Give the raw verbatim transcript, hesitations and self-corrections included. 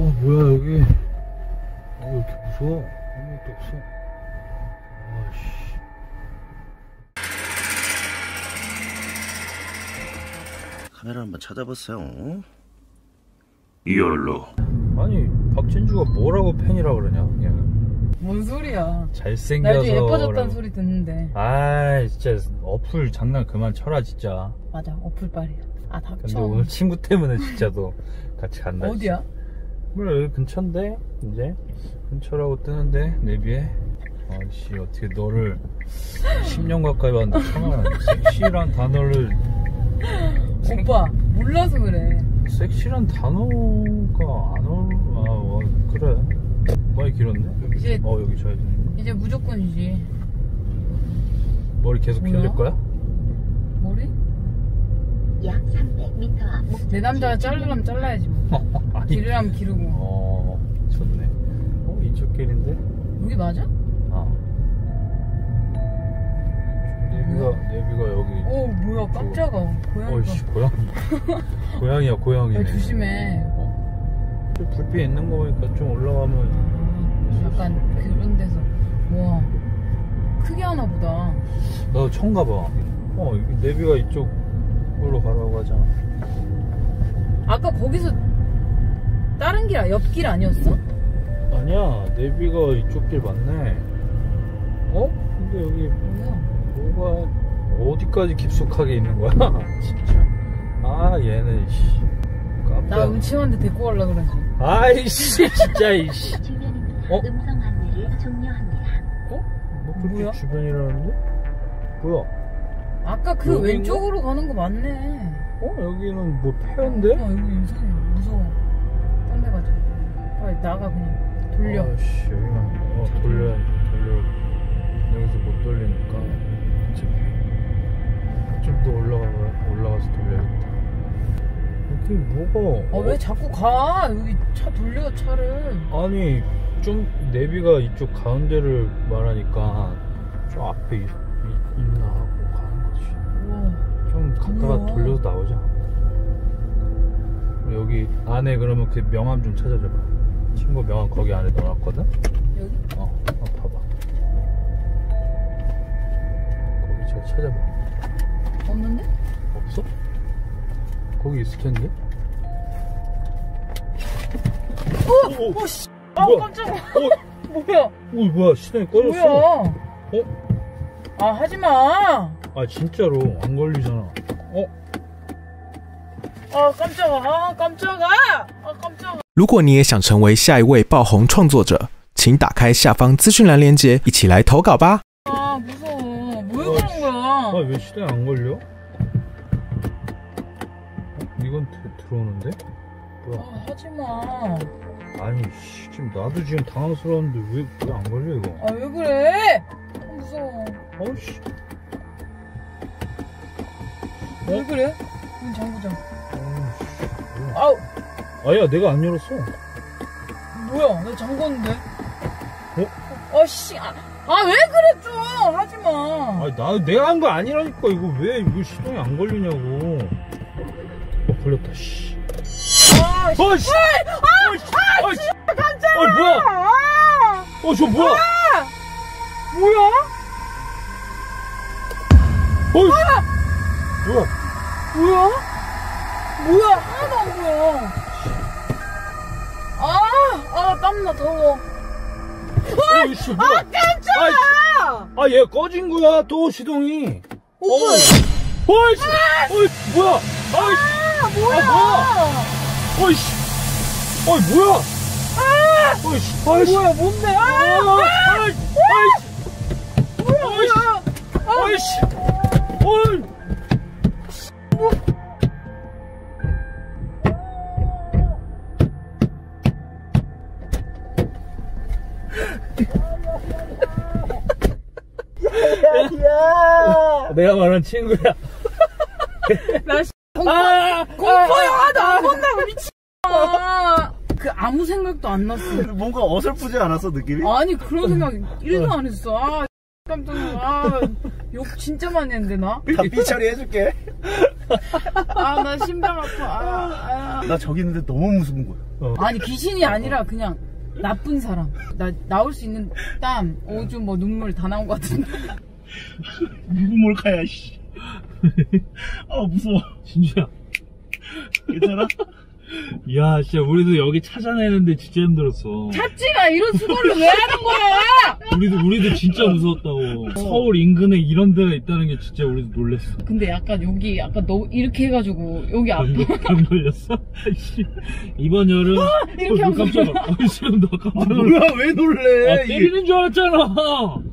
어 뭐야 여기. 어 왜 이렇게 무서워. 아무것도 없어. 아씨. 카메라 한번 찾아보세요. 이열로. 아니 박진주가 뭐라고 팬이라 그러냐 그냥. 뭔 소리야. 잘생겨서. 나 요즘 예뻐졌다는 소리 듣는데. 아 진짜 어플 장난 그만 쳐라 진짜. 맞아 어플빨이야. 아 닥쳐. 근데 오늘 친구 때문에 진짜 너 같이 간다. 어디야? 몰라 여기 근처인데 이제 근처라고 뜨는데 내비에. 아씨 어떻게 너를 십 년 가까이 봤는데 처음 섹시란 단어를. 오빠 몰라서 그래. 섹시란 단어가 안 올.. 아 어, 그래 많이 길었네. 이제 어 여기 저 이제 무조건이지. 머리 계속 뭐야? 길릴 거야? 머리? 약 삼백 미터 앞 내 남자가 자르려면 잘라야지 뭐. 아니, 기르려면 기르고. 어 좋네. 어 이쪽 길인데? 여기 맞아? 아 내비가 내비가 여기. 오 뭐야 깜짝아. 고양이가. 어이씨 고양이. 고양이야 고양이네. 야, 조심해. 어? 불빛 있는 거 보니까 좀 올라가면. 아, 약간 그런 데서. 와 크게 하나 보다. 나도 처음 가봐. 어 여기 내비가 이쪽으로 가라고 하잖아. 아까 거기서 다른 길, 옆길 아니었어? 아니야 내비가 이쪽 길 맞네. 어? 근데 여기 뭐야? 뭐가 어디까지 깊숙하게 있는 거야? 진짜. 아 얘는 씨. 나 음침한데 데리고 가려고 그러지. 아이씨 진짜 이씨. 어? 음성 안내를 종료합니다. 어? 뭐 그렇게 뭐야? 주변이라는데? 뭐야? 아까 그 여기인가? 왼쪽으로 가는 거 맞네. 어? 여기는 뭐 폐연데? 어, 여기 이상해. 무서워. 딴 데 가자. 빨리 나가 그냥. 돌려. 아씨 여기만 어 돌려 돌려. 여기서 못 돌리니까 좀 더 올라가 올라가서 돌려야겠다. 여기 뭐가? 아, 왜 자꾸 가? 여기 차 돌려, 차를. 아니 좀 내비가 이쪽 가운데를 말하니까 저 앞에 있, 있, 있나 하고 가는 거지. 우와. 좀 갔다가 뭐야? 돌려서 나오자. 여기 안에 그러면 그 명함 좀 찾아줘봐. 친구 명함 거기 안에 넣어놨거든? 여기? 어, 어 봐봐. 거기 잘 찾아봐. 없는데? 없어? 거기 있을 텐데? 어! 오, 어, 씨! 아, 뭐야? 깜짝이야. 어? 뭐야? 오 뭐야 시동이 꺼졌어. 뭐야? 어? 아, 하지마. 아 진짜로 안 걸리잖아. 어? 아, 깜짝아. 아, 깜짝아. 아, 깜짝아. 如果你也想成为下一位爆红创作者，请打开下方资讯栏链接，一起来投稿吧。 아, 무서워. 왜 그런 거야? 아왜 시동이 안 걸려? 어? 이건 드, 들어오는데? 뭐야? 아, 하지마. 아니 씨, 지금 나도 지금 당황스러운데 왜 왜 안 걸려 이거? 아, 왜 그래? 아, 무서워. 어이씨. 왜 그래? 문 잠그자. 어이씨. 뭐야. 아우, 아야 내가 안 열었어. 뭐야? 나 잠궜는데? 어? 아, 씨. 아, 아, 왜 그래, 좀! 하지마. 아니 나 내가 한 거 아니라니까. 이거 왜 이거 시동이 안 걸리냐고. 어 걸렸다 씨. 아, 씨. 어이씨. 아, 어이씨. 아, 어이씨. 씨. 깜짝이야. 어이 뭐야? 아, 어 저 뭐야? 아, 뭐야? 어이씨. 아, 뭐야? 뭐야? 뭐야? 하나도 안 보여. 아, 아, 땀나, 더워. 어이씨 뭐야? 아, 깜짝이야. 아 얘 꺼진 거야 또 시동이. 오빠. 어이씨. 어이씨 뭐야? 어이씨. 아, 뭐야? 아, 뭐야? 어이씨. 어이 뭐야? 아, 어이씨. 어이씨. 뭐야, 뭔데? 아, 아, 아, 어이씨. 뭐야, 어이씨. 뭐야? 아, 어이씨. 어이. 야, 내가 말한 친구야. 나 씨, 공포, 아, 공포 영화도 안 본다고 미친. 그 아무 생각도 안 났어. 뭔가 어설프지 않았어 느낌이? 아니 그런 생각 일도 안 했어. 아 깜짝 놀라. 아, 욕 진짜 많이 했는데 나. 다 삐처리 해줄게. 아, 나 심장 아파. 아, 아. 나 저기 있는데 너무 무서운 거야. 어. 아니, 귀신이 아니라 그냥 나쁜 사람. 나 나올 수 있는 땀, 오줌, 뭐 눈물 다 나온 것 같은데. 누구 몰카야, 씨. 아, 무서워. 진주야. 괜찮아? 야, 진짜 우리도 여기 찾아내는데 진짜 힘들었어. 찾지가 이런 수고를 왜 하는 거야? 우리도 우리도 진짜 무서웠다고. 서울 인근에 이런 데가 있다는 게 진짜 우리도 놀랬어. 근데 약간 여기 약간 너 이렇게 해가지고 여기 앞에 병 걸렸어? 아이씨. 이번 여름. 이렇게 어, 하고 깜짝아. 아, 지금 너 깜짝 아, 놀랐어. 뭐야, 왜 놀래? 아, 때리는 줄 알았잖아.